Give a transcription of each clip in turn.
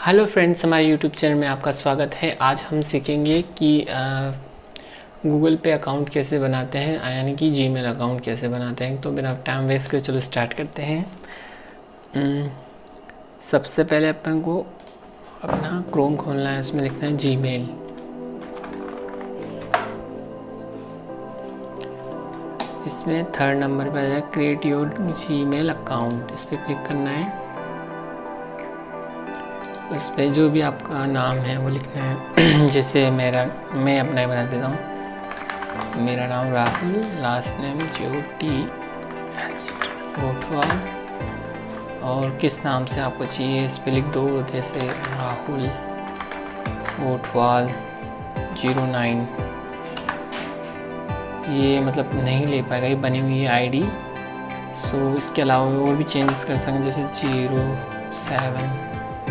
Hello friends, हमारे YouTube channel में आपका स्वागत है। आज हम सीखेंगे कि गूगल पे अकाउंट कैसे बनाते हैं, यानी कि जीमेल अकाउंट कैसे बनाते हैं। तो बिना टाइम वेस्ट कर चलो स्टार्ट करते हैं। सबसे पहले अपन को अपना क्रोम खोलना है, उसमें लिखना है जीमेल। इसमें थर्ड नंबर पर आ जाए क्रिएट योर जीमेल अकाउंट, इस पर क्लिक करना है। उस पर जो भी आपका नाम है वो लिखना है। जैसे मैं अपना ही बना देता हूँ। मेरा नाम Rahul, last name JOTH Gothwal, और किस नाम से आपको चाहिए इस पर लिख दो। जैसे राहुल गोठवाल 09। ये मतलब नहीं ले पाएगा, ये बनी हुई है ID। सो इसके अलावा और भी चेंजेस कर सकते हैं, जैसे 07।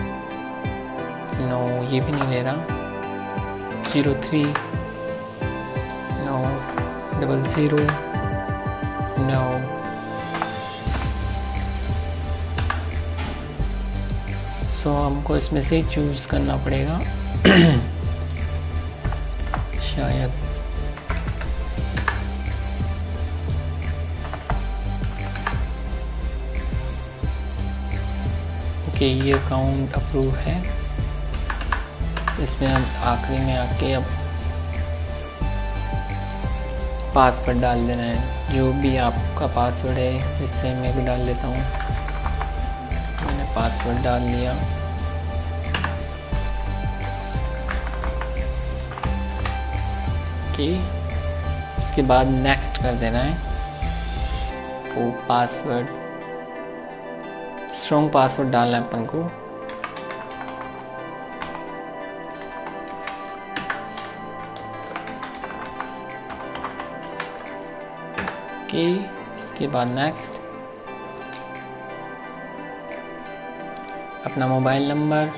नो, ये भी नहीं ले रहा। 03 नो, 00 नो। सो हमको इसमें से चूज़ करना पड़ेगा। शायद ओके, ये अकाउंट अप्रूव है। इसमें हम आखिरी में आके अब पासवर्ड डाल देना है, जो भी आपका पासवर्ड है। इससे मैं भी डाल लेता हूँ। मैंने पासवर्ड डाल लिया। ओके, इसके बाद नेक्स्ट कर देना है। तो पासवर्ड, स्ट्रॉन्ग पासवर्ड डालना है अपन को। ओके, इसके बाद नेक्स्ट, अपना मोबाइल नंबर,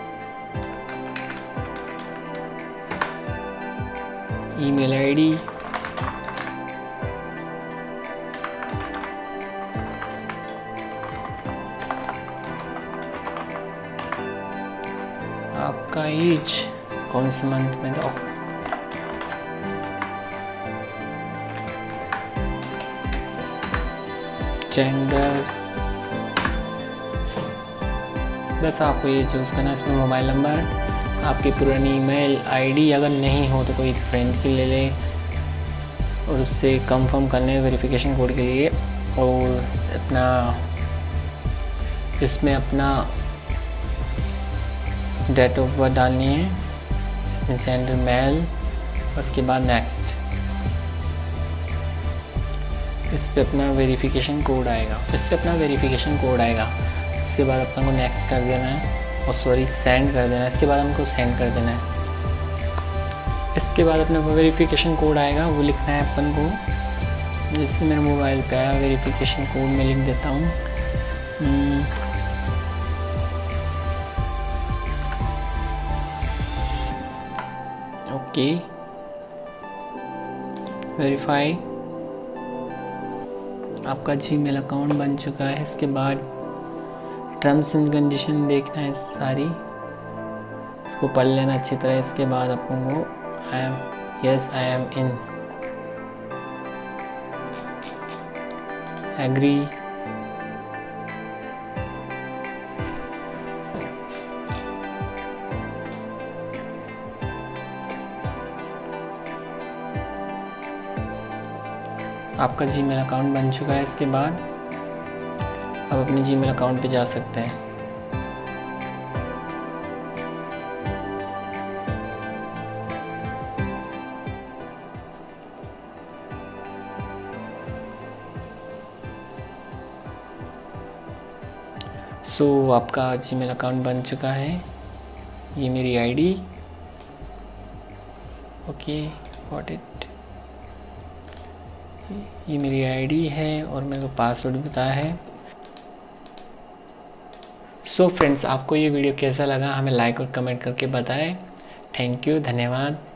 ईमेल ID, आपका एज कौन से मंथ में दो, जेंडर, बस आपको ये चूज़ करना है। इसमें मोबाइल नंबर, आपकी पुरानी ईमेल ID अगर नहीं हो तो कोई फ्रेंड की ले ले, और उससे कंफर्म करने वेरिफिकेशन कोड के लिए। और अपना इसमें अपना डेट ऑफ बर्थ डालनी है। इसमें सेंड मेल, उसके बाद नेक्स्ट। इस पे अपना वेरिफिकेशन कोड आएगा, उसके बाद अपन को नेक्स्ट कर देना है, और सेंड कर देना है। इसके बाद हमको सेंड कर देना है। इसके बाद अपना वेरिफिकेशन कोड आएगा, वो लिखना है अपन को। जैसे मेरे मोबाइल पे आया वेरिफिकेशन कोड, मैं लिख देता हूँ। ओके, वेरीफाई, आपका जीमेल अकाउंट बन चुका है। इसके बाद टर्म्स एंड कंडीशन देखना है सारी, इसको पढ़ लेना अच्छी तरह। इसके बाद अपन को आई एम इन, एग्री, आपका जीमेल अकाउंट बन चुका है। इसके बाद आप अपने जीमेल अकाउंट पे जा सकते हैं। सो आपका जीमेल अकाउंट बन चुका है। ये मेरी ID। Okay, got it. ये मेरी ID है और मेरे को पासवर्ड बताया है। सो फ्रेंड्स, आपको ये वीडियो कैसा लगा हमें लाइक और कमेंट करके बताएं। थैंक यू, धन्यवाद।